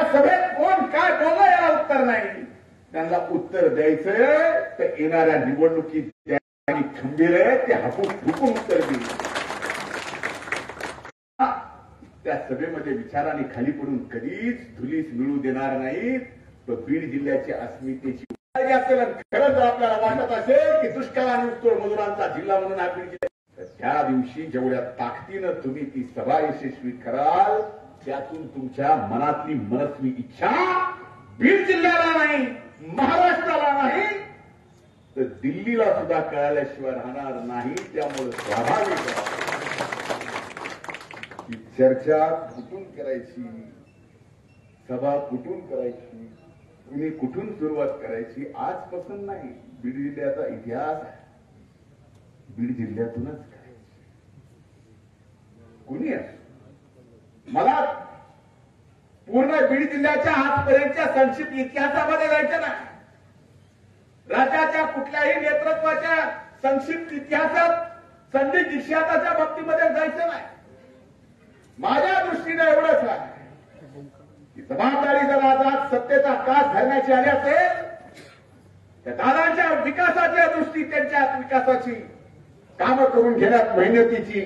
सभेत कोण काय बोललं याला उत्तर नाही. त्यांना उत्तर द्यायचं तर येणाऱ्या निवडणुकीत त्यांनी खंबीर आहे ते हापूस ठुकून उत्तर देईल. त्या सभेमध्ये विचारांनी खाली पडून कधीच धुलीस मिळू देणार नाहीत. तो बीड जिल्ह्याची अस्मितेची खरंच जर आपल्याला वाटत असेल की दुष्काळ ऊसतोड मजुरांचा जिल्हा म्हणून हा बीड जिल्हा, त्या दिवशी जेवढ्या ताकदीनं तुम्ही ती सभा यशस्वी कराल त्यातून तुमच्या मनातली मनस्वी इच्छा बीड जिल्ह्याला नाही, महाराष्ट्राला नाही तर दिल्लीला सुद्धा कळाल्याशिवाय राहणार नाही. त्यामुळे स्वाभाविक ही चर्चा कुठून करायची, सभा कुठून करायची, तुम्ही कुठून सुरुवात करायची आजपासून नाही. बीड जिल्ह्याचा इतिहास बीड जिल्ह्यातूनच करायची. कुणी मला पूर्ण बीड जिल्ह्याच्या आजपर्यंतच्या संक्षिप्त इतिहासामध्ये जायचं नाही. राज्याच्या कुठल्याही नेतृत्वाच्या संक्षिप्त इतिहासात संदिग्ध इतिहासाच्या बाबतीमध्ये जायचं नाही. माझ्या दृष्टीने एवढंच आहे की जबाबदारी जर आज सत्तेचा कास धरण्याची आली असेल तर दादांच्या विकासाच्या दृष्टी त्यांच्या विकासाची कामं करून घेण्यात मेहनतीची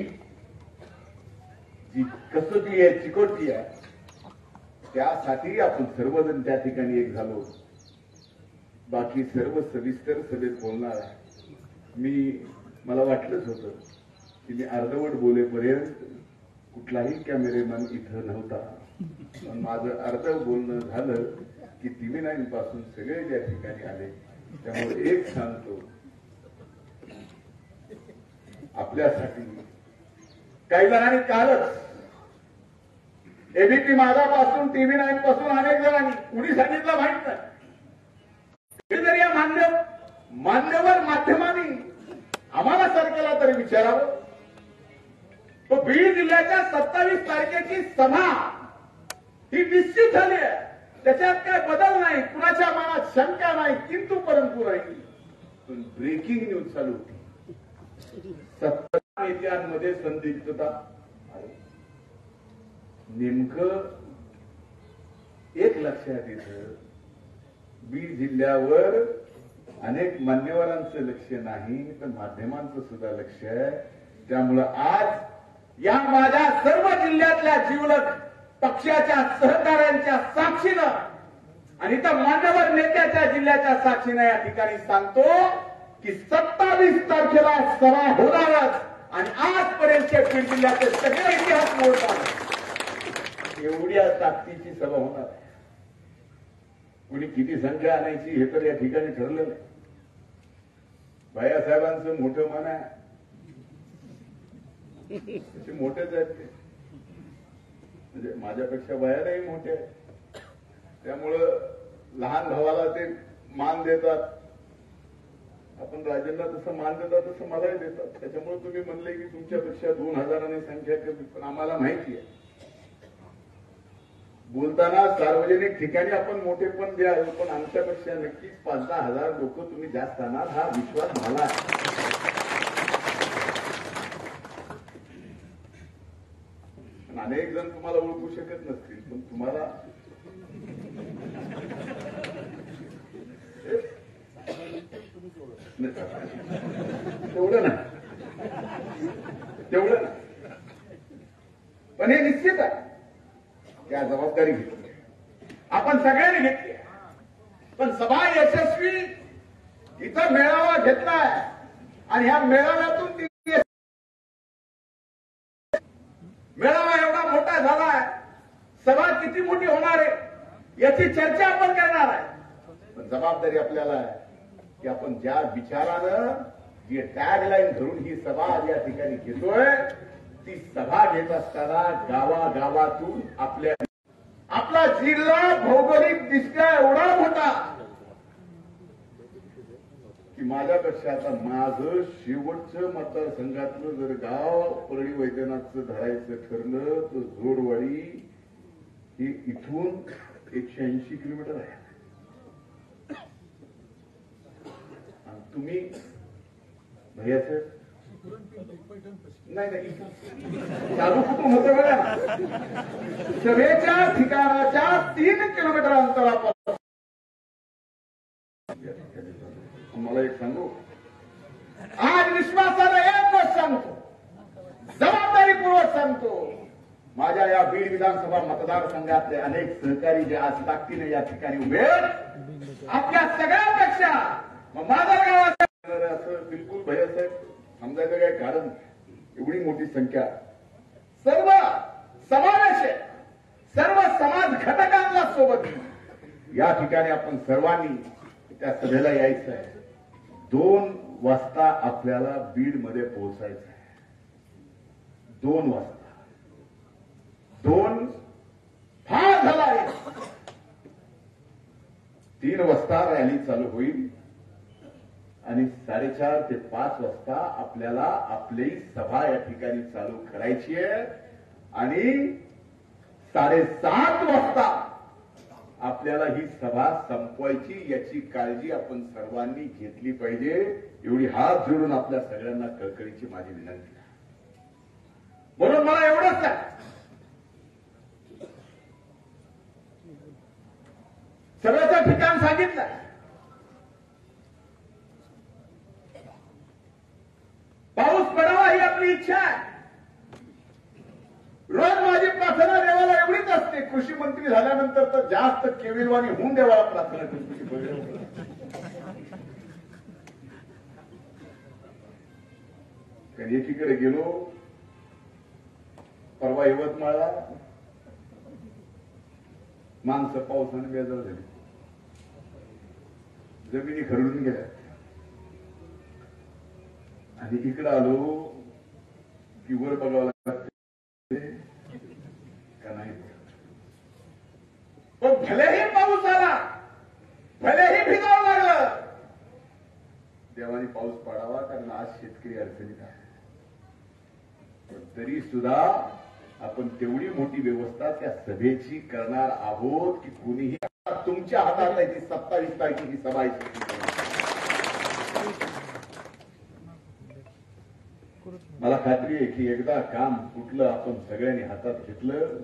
जी कसोटी आहे, चिकोटी आहे, त्यासाठी आपण सर्वजण त्या ठिकाणी एक झालो. बाकी सर्व सविस्तर सभेत बोलणार आहे. मला वाटलंच होतं की मी अर्धवट बोलेपर्यंत कुठलाही कॅमेरेमॅन इथं नव्हता. पण माझं अर्ध बोलणं झालं की TV9 पासून सगळे ज्या ठिकाणी आले. त्यामुळे एक सांगतो, आपल्यासाठी काही जणांनी कालच एबीपी माझापासून TV9 पासून अनेक जणांनी कुणी सांगितलं माहित नाही तरी या मान्यवर माध्यमांनी आम्हाला सरकारला तरी विचारावं. तो बीड जिल्ह्याच्या 27 तारखेची सभा ही निश्चित झाली आहे. त्याच्यात काय बदल नाही, कुणाच्या मनात शंका नाही, किंतु परंतु राहील. पण ब्रेकिंग न्यूज चालू होती. 70 नेत्यांमध्ये संदिग्धता. नेमकं एक लक्षात येतं, बीड जिल्ह्यावर अनेक मान्यवरांचं लक्ष नाही तर माध्यमांचं सुद्धा लक्ष आहे. त्यामुळं आज या माझ्या सर्व जिल्ह्यातल्या जीवलग पक्षाच्या सहकाऱ्यांच्या साक्षीनं आणि त्या मान्यवर नेत्याच्या जिल्ह्याच्या साक्षीनं या ठिकाणी सांगतो की 27 तारखेला सभा होणारच आणि आजपर्यंतच्या बीड जिल्ह्याचे सगळे इतिहास मोडतात एवढ्या ताकदीची सभा होणार आहे. कुणी किती संख्या आणायची हे तर या ठिकाणी ठरलं नाही. भैयासाहेबांचं मोठं मन आहे, मोठेच आहेत ते, म्हणजे माझ्यापेक्षा वयालाही मोठे आहेत. त्यामुळं लहान भावाला ते मान देतात. आपण राजांना जसं मान देतात तसं मलाही देतात. त्याच्यामुळे तुम्ही म्हणले की तुमच्यापेक्षा 2000 संख्या कमी, पण आम्हाला माहिती आहे बोलताना सार्वजनिक ठिकाणी आपण मोठे पण द्याल, पण आमच्यापेक्षा नक्कीच 5-10 हजार लोक तुम्ही जास्त आणणार हा विश्वास मला आहे. अनेक जण तुम्हाला ओळखू शकत नसतील, पण तुम्हाला तेवढं ना पण हे निश्चित आहे त्या जबाबदारी घेतली आपण सगळ्यांनी घेतली. पण सभा यशस्वी इथं मेळावा घेतलाय आणि ह्या मेळाव्यातून मेळावा एवढा मोठा झालाय, सभा किती मोठी होणार आहे याची चर्चा आपण करणार आहे. पण जबाबदारी आपल्याला आहे की आपण ज्या विचारानं जी टॅगलाईन धरून ही सभा या ठिकाणी घेतोय ती सभा घेत असताना गावागावातून आपला जिल्हा भौगोलिक दृष्ट्या एवढा मोठा की माझ्यापेक्षा आता माझं शेवटचं मतदारसंघातलं जर गाव परळी वैद्यनाथचं धरायचं ठरलं तर जोडवाडी ही इथून 180 किलोमीटर आहे. आणि तुम्ही भैयासाहेब नाही नाही, चालू कुठून होतं बघा ना, सभेच्या ठिकाणाच्या 3 किलोमीटर अंतरापासून. मला एक सांगू, आज विश्वासाला एक गोष्ट सांगतो, जबाबदारीपूर्वक सांगतो, माझ्या या बीड विधानसभा मतदारसंघातले अनेक सहकारी जे आज ताकदीने या ठिकाणी उभे आपल्या सगळ्यांपेक्षा माझा गावात असं बिलकुल भयसाहेब समजायचं काय कारण, एवढी मोठी संख्या, सर्व समावेश, सर्व समाज घटकांना सोबत या ठिकाणी आपण सर्वांनी त्या सभेला यायचं आहे. 2 वाजता आपल्याला बीडमध्ये पोहोचायचं आहे. 2 वाजता. 2 फार झाला आहे. 3 वाजता रॅली चालू होईल आणि 4:30 ते 5 वाजता आपल्याला आपली सभा या ठिकाणी चालू करायची आहे आणि 7:30 वाजता आपल्याला ही सभा संपवायची, याची काळजी आपण सर्वांनी घेतली पाहिजे, एवढी हात जोडून आपल्या सगळ्यांना कळकळीची माझी विनंती आहे. म्हणून मला एवढंच आहे, सगळ्याचं ठिकाण सांगितलं, पाऊस पडावा ही आपली इच्छा आहे. रोज माझी प्रार्थना देवाला एवढीच असते, कृषी मंत्री झाल्यानंतर तर जास्त केविलवाणी होऊन देवाला प्रार्थना करतो. कधी एकीकडे गेलो, परवा यवतमाळला माणसं पावसाने बेजार झाली, जमिनी खरडून गेल्या, आणि इकडं आलो की वर बघावं लागतं का नाही. पण भलेही पाऊस आला, भलेही भिजावं लागलं, देवाने पाऊस पडावा, कारण आज शेतकरी अडचणीत आहे. पण तरी सुद्धा आपण तेवढी मोठी व्यवस्था त्या सभेची करणार आहोत की कोणीही, तुमच्या हातात आहे ती 27 तारखेची सभा आहे. मला खात्री आहे की एकदा काम कुठलं आपण सगळ्यांनी हातात घेतलं,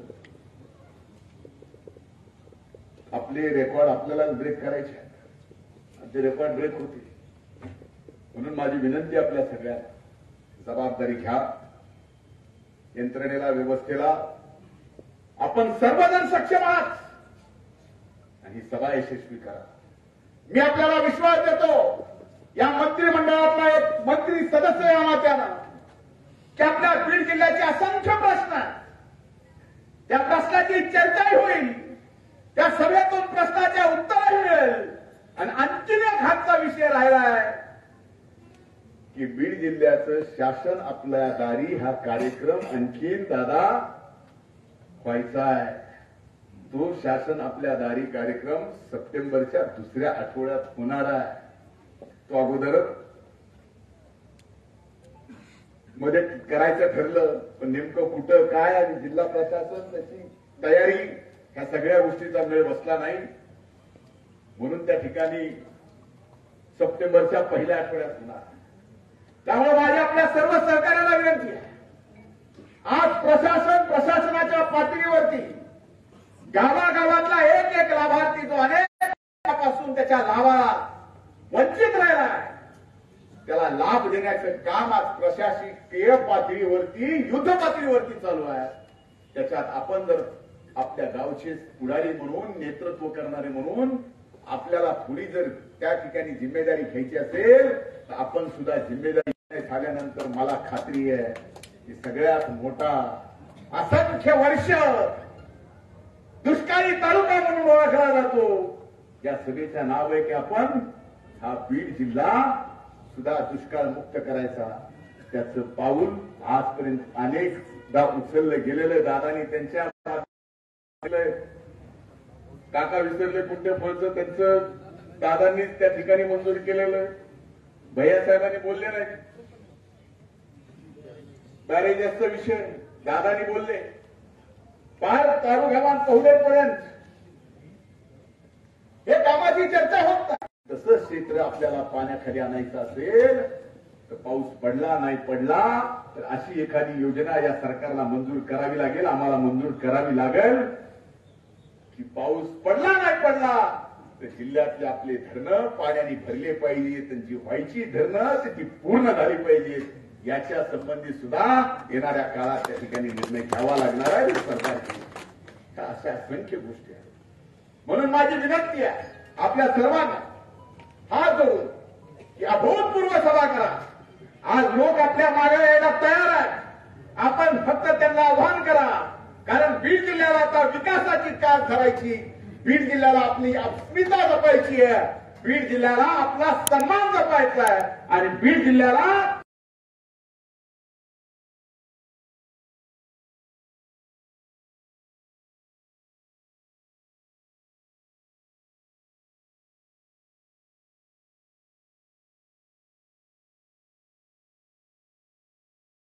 आपले रेकॉर्ड आपल्याला ब्रेक करायचे आहेत, ते रेकॉर्ड ब्रेक होते. म्हणून माझी विनंती आपल्या सगळ्यांना, जबाबदारी घ्या, यंत्रणेला, व्यवस्थेला आपण सर्वजण सक्षम आहात आणि ही सभा यशस्वी करा. मी आपल्याला विश्वास देतो, या मंत्रिमंडळातला एक मंत्री सदस्य या नात्यानं की आपल्या बीड जिल्ह्याचे असंख्य प्रश्न, त्या प्रश्नाची चर्चाही होईल, त्या सभेतून प्रश्नाच्या उत्तरही मिळेल. आणि आणखीन एक हातचा विषय राहिला आहे की बीड जिल्ह्याचं शासन आपल्या दारी हा कार्यक्रम आणखीन दादा व्हायचा आहे. तो शासन आपल्या दारी कार्यक्रम सप्टेंबरच्या 2ऱ्या आठवड्यात होणार आहे. तो अगोदर मध्ये करायचं ठरलं, पण नेमकं कुठं काय आणि जिल्हा प्रशासन त्याची तयारी, ह्या सगळ्या गोष्टीचा मेळ बसला नाही. म्हणून त्या ठिकाणी सप्टेंबरच्या 1ल्या आठवड्यात होणार. त्यामुळे माझी आपल्या सर्व सहकार्याला विनंती आहे, आज प्रशासनाच्या पातळीवरती गावागावातला एक लाभार्थी जो अनेक त्याच्या लाभाला वंचित राहिला आहे, त्याला लाभ देण्याचं काम आज प्रशासकीय पातळीवरती, युद्ध पातळीवरती चालू आहे. त्याच्यात आपण जर आपल्या गावचे पुढारी म्हणून, नेतृत्व करणारे म्हणून आपल्याला थोडी जर त्या ठिकाणी जिम्मेदारी घ्यायची असेल तर आपण सुद्धा जिम्मेदारी झाल्यानंतर मला खात्री आहे की सगळ्यात मोठा असंख्य वर्ष दुष्काळी तालुका म्हणून ओळखला जातो, या सभेचं नाव आहे की आपण हा बीड जिल्हा सुद्धा दुष्काळ मुक्त करायचा. त्याचं पाऊल आजपर्यंत अनेकदा उचललं गेलेलं. दादानी त्यांच्या काका विसरले कुठे फळचं, त्यांचं दादांनीच त्या ठिकाणी मंजूर केलेलं. भैयासाहेबांनी बोलले नाही, बॅरेजेसचा विषय दादानी बोलले, पार तारुगावान पहुडेपर्यंत हे कामाची चर्चा होत नाही. तसं क्षेत्र आपल्याला पाण्याखाली आणायचं असेल तर पाऊस पडला नाही पडला तर अशी एखादी योजना या सरकारला मंजूर करावी लागेल, आम्हाला मंजूर करावी लागेल की पाऊस पडला नाही पडला तर जिल्ह्यातले आपले धरणं पाण्याने भरले पाहिजे, त्यांची व्हायची धरणं ती पूर्ण झाली पाहिजेत. याच्या संबंधी सुद्धा येणाऱ्या काळात त्या ठिकाणी निर्णय घ्यावा लागणार आहे सरकारची. अशा असंख्य गोष्टी आहेत. म्हणून माझी विनंती आहे आपल्या सर्वांना हात जोडून की अभूतपूर्व सभा करा. आज लोक आपल्या मागे यायला तयार आहेत. आपण फक्त त्यांना आव्हान करा, कारण बीड जिल्ह्याला आता विकासाची कास धरायची, बीड जिल्ह्याला आपली अस्मिता जपायची आहे, बीड जिल्ह्याला आपला सन्मान जपायचा आहे आणि बीड जिल्ह्याला